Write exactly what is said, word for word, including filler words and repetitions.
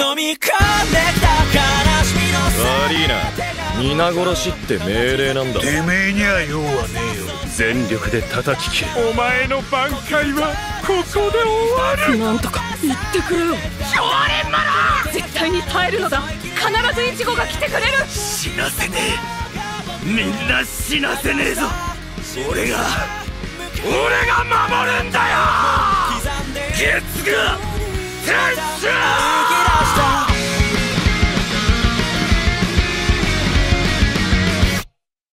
飲み込んできた悲しみの悪いな、皆殺しって命令なんだ。 てめえには用はねえよ。 全力で叩き切れ。 お前の挽回はここで終わる。 なんとか言ってくれよ。 少年マラ絶対に耐えるのだ。必ずイチゴが来てくれる。 死なせねえ、みんな死なせねえぞ。俺が俺が守るんだよ。